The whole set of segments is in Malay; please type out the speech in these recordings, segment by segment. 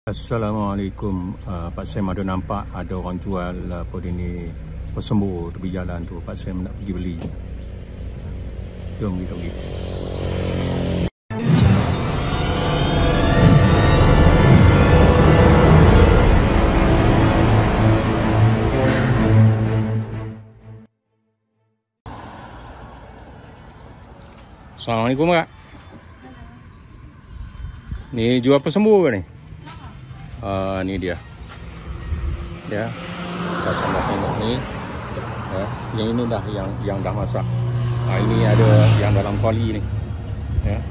Assalamualaikum. Pak Sam ada nampak ada orang jual apa ni persembur tepi jalan tu. Pak Sam nak pergi beli. Jom kita pergi. Assalamualaikum Kak. Ni jual persembur ke ni? Ni dia. Ya. Kita sama tengok ni. Ya, yang ini dah yang dah masak. Ini ada yang dalam kuali ni. Ya.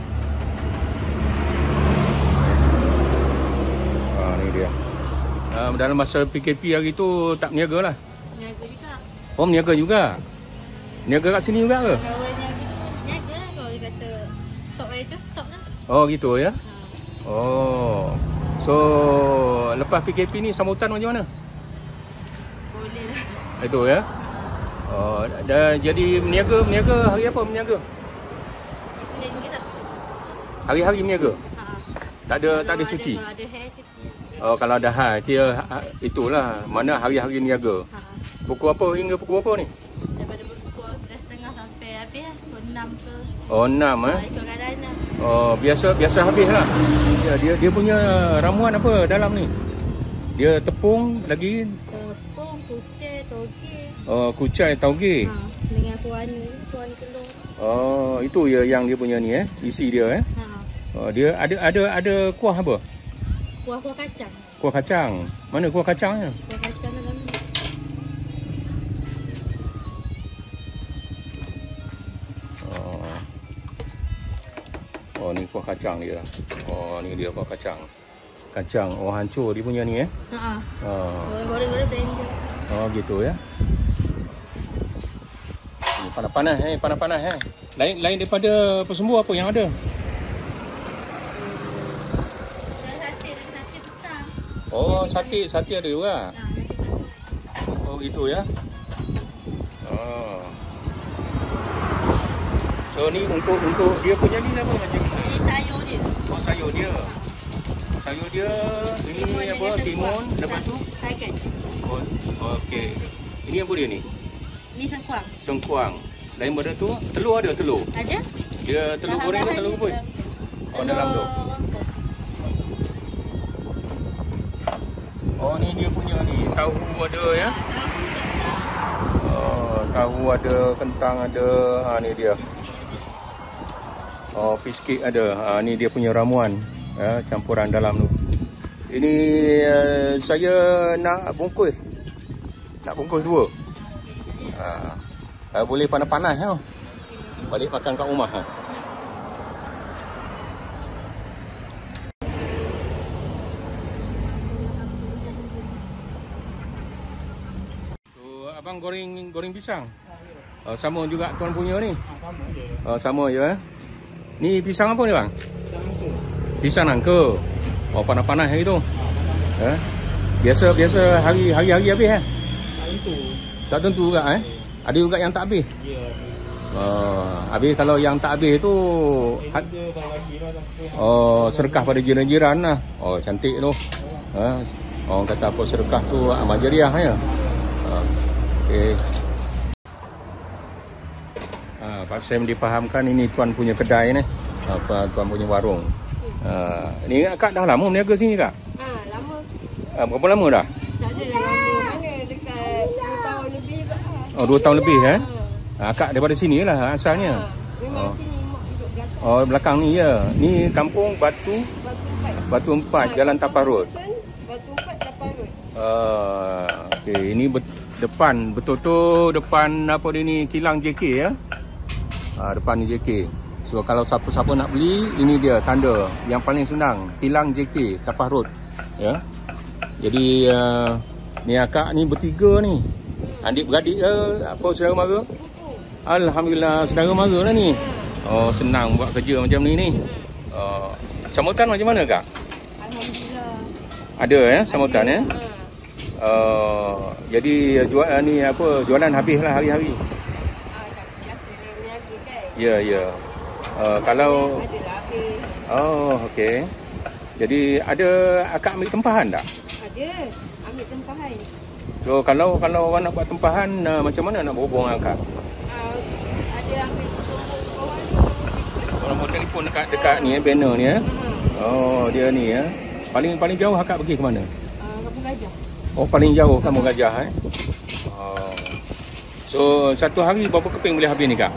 Ni dia. Dalam masa PKP hari tu tak berniaga lah. Berniaga juga. Oh, berniaga juga. Berniaga kat sini juga ke? Berniaga kalau dia kata stop hari tu, stop lah. Oh, gitu ya. Oh. So, lepas PKP ni sambutan macam mana? Boleh lah. Itu ya. Oh, dah jadi berniaga hari apa berniaga? Boleh tak? Hari-hari berniaga. Tak ada cuti. Kalau ada hair cuti. Oh, kalau ada hai, kira itulah mana hari-hari niaga. Pukul apa hingga pukul apa ni? Daripada pukul 10:30 sampai habis lah. Pukul 6 ke. Oh, 6 Ikut keadaan lah. Oh, biasa habis lah. Ya, dia punya ramuan apa dalam ni? Dia tepung lagi. Tepung, kucai, toge. Oh, kucai, tauge. Dengan kuahani telur. Oh, itu ya yang dia punya ni isi dia Oh, dia ada kuah apa? Kuah kacang. Kuah kacang. Mana kuah kacangnya? Kuah kacang dalam ni. Oh, ni kuah kacang dia lah. Oh, ni dia kuah kacang. Kacang, hancur dia punya ni Goreng-goreng blender. Oh, gitu ya. Ni panas-panas Lain daripada persembur apa yang ada? Sate besar. Oh, sate ada juga. Oh, gitu ya. Oh. So ni untuk dia punya ni apa macam ni? Ini sayur dia. Oh, sayur dia. Sayur dia ini apa? Timun, lepas tu? Sagan. Oh, okey. Ini apa dia ni? Ini sengkuang. Sengkuang. Lain pada tu, telur ada telur. Ada? Dia telur goreng ke telur rebus? Oh, dalam tu. Oh, ni dia punya ni. Tahu ada ya. Oh, tahu ada, kentang ada. Ni dia. Oh, fish cake ada. Ni dia punya ramuan. Campuran dalam tu. Ini saya nak bungkus. Nak bungkus 2. Boleh panas-panas balik makan kat rumah So, abang goreng pisang. Sama juga tuan punya ni. Sama je Ni pisang apa ni bang? Pisang nangka. Oh, panas-panas hari tu. Biasa hari-hari habis Tak tentu juga Ada juga yang tak habis. Habis kalau yang tak habis tu sedekah pada jiran-jiran lah. Oh, cantik tu. Orang kata apa sedekah tu amal jariah ya. Okey. Pak Sam dipahamkan ini tuan punya kedai ni. Tuan punya warung. Ni Kak dah lama berniaga sini Kak? Lama. Berapa lama dah? Tak ada lama. Mana dekat 2 tahun lebih dah. Oh, 2 tahun lebih Kak daripada sini lah asalnya. Memang sini mak duduk belakang. Oh, belakang ni ya. Ni kampung Batu 4 Jalan Tapah Road. Batu 4 Tapah Road. Okey, ini depan betul-betul depan apa dia ni kilang JK ya. Depan ni JK. So kalau siapa-siapa nak beli, ini dia tanda yang paling senang, kilang JK Tapah Road ya. Jadi ni akak ni bertiga ni. Adik beradik ke apa saudara mara? Alhamdulillah saudara mara lah ni. Oh, senang buat kerja macam ni. Sambutan macam mana Kak? Alhamdulillah. Ada sambutan ya. Jadi jualan habis lah hari-hari. Ya. Kalau adalah habis. oh, okey. Jadi ada akak ambil tempahan tak? Ada. Ambil tempahan. So kalau orang nak buat tempahan, macam mana nak berhubung dengan akak? Ada ambil kawan. Nombor telefon dekat ni banner ni Oh, dia ni Paling jauh akak pergi ke mana? Kampung Gajah. Oh, paling jauh Kampung Gajah Oh. So satu hari berapa keping boleh habis ni kak?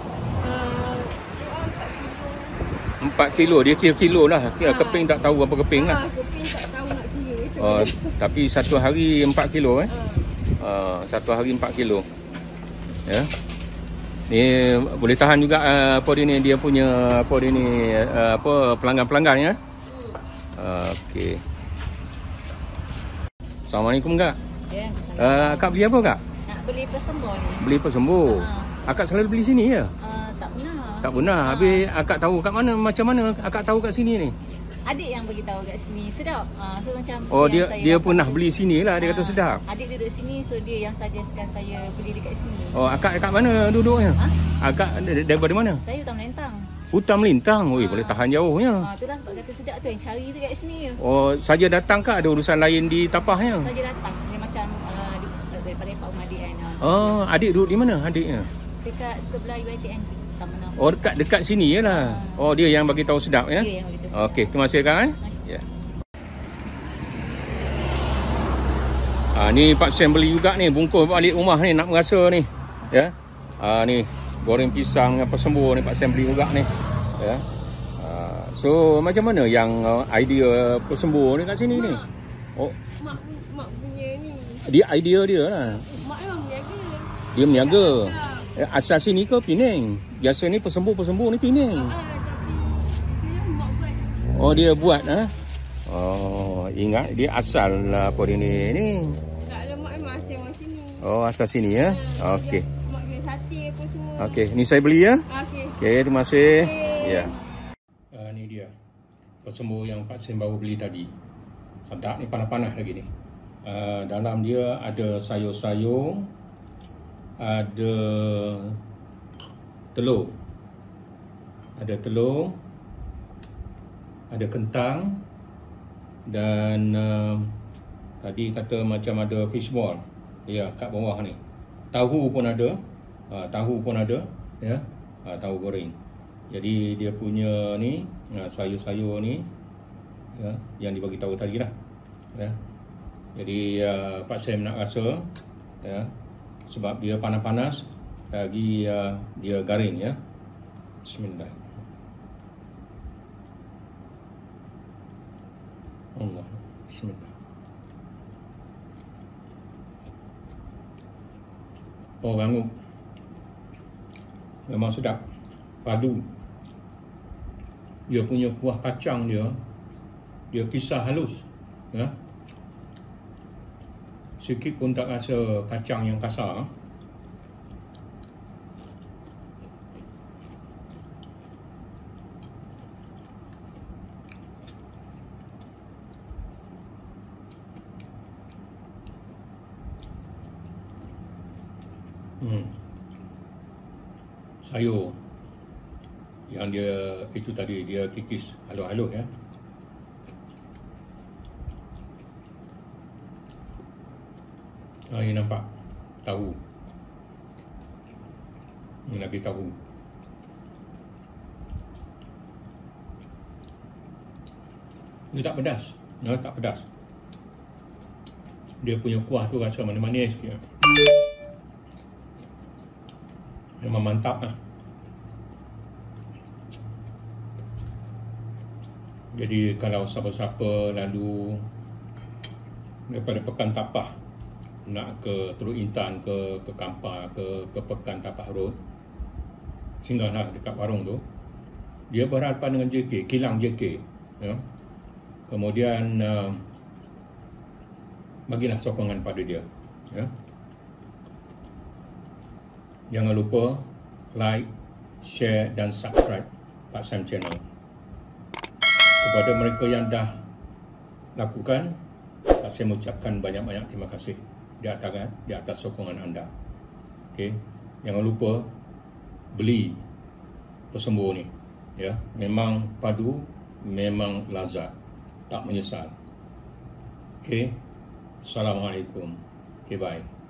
4 kilo. Dia kira kilo lah. Keping tak tahu berapa keping lah. Keping tak tahu nak kira. Oh, tapi satu hari 4 kilo satu hari 4 kilo. Ya. Ni boleh tahan juga dia punya pelanggan-pelanggan ya. Okey. Assalamualaikum kak. Ya. Kak beli apa kak? Nak beli persembur ni. Beli persembur. Akak selalu beli sini ya? Tak pernah. Tak pernah. Habis akak tahu kat mana, macam mana akak tahu kat sini ni? Adik yang bagi tahu kat sini. Sedap. So macam dia pernah beli sini lah, dia kata sedap. Adik duduk sini, so dia yang suggestkan saya beli dekat sini. Oh, akak kat mana duduknya? Akak daripada mana? Saya Hutan Melintang. Hutan Melintang. Oi, boleh tahan jauhnya. Itulah sebab kata sedap tu yang cari dekat sini. Oh, saja datang ke ada urusan lain di tapahnya? Saja datang. Dia macam daripada Pak Umadi kan. Oh, adik duduk di mana adiknya? Dekat sebelah UiTM. Oh, dekat sini je lah. Oh, dia yang bagi tahu sedap ya? Dia yang bagi tahu. Okey, terima kasih kak. Ya. Ni Pak Sam beli juga ni, bungkus balik rumah ni nak merasa ni. Ya. Ni goreng pisang apa sembur ni Pak Sam beli juga ni. Ya. So macam mana yang idea persembur ni kat sini ni? Oh, mak punya ni. Dia idea dia lah. Mak memang meniaga. Dia meniaga. Asal sini ke Penang? Biasa ni persembur ni Penang. Tapi mak buat. Oh, dia buat Oh, ingat dia asal apa dia ni. Tak ada, mak memang asal sini. Oh, asal sini ya. Okey. Mak jual sate apa semua. Okey, ni saya beli ya. Okey. Okey, terima kasih. Okay. Ya. Ni dia. Persembur yang Pak Sim baru beli tadi. Sedap ni, panas-panas lagi ni. Dalam dia ada sayur-sayur, ada telur, ada kentang, dan tadi kata macam ada fish ball ya kat bawah ni. Tahu pun ada, ya. Tahu goreng. Jadi dia punya ni sayur-sayur ni ya, yang dibagi tahu tadi lah ya. Jadi Pak Sam nak rasa ya, sebab dia panas-panas lagi, dia garing ya. Bismillah. Allah. Bismillah. Oh, bangun. Memang sedap. Padu. Dia punya kuah kacang dia kisar halus ya. Sikit pun tak rasa kacang yang kasar. Sayur yang dia itu tadi dia kikis halus-halus ya. Ini nampak tahu. Ini lagi tahu. Dia tak pedas. Tak pedas. Dia punya kuah tu rasa manis-manis sikit. Memang mantap lah. Jadi kalau siapa-siapa lalu daripada Pekan Tapah nak ke Teluk Intan, ke Kampar, ke Pekan Tapah Road, singgahlah dekat warung tu. Dia berhadapan dengan JK, kilang JK ya. Kemudian bagilah sokongan pada dia ya. Jangan lupa like, share dan subscribe Pak Sam Channel. Kepada mereka yang dah lakukan, saya mengucapkan banyak-banyak terima kasih di atas sokongan anda. Okey, jangan lupa beli persembur ni ya. Memang padu, memang lazat. tak menyesal. Okay. Assalamualaikum. Okay, bye.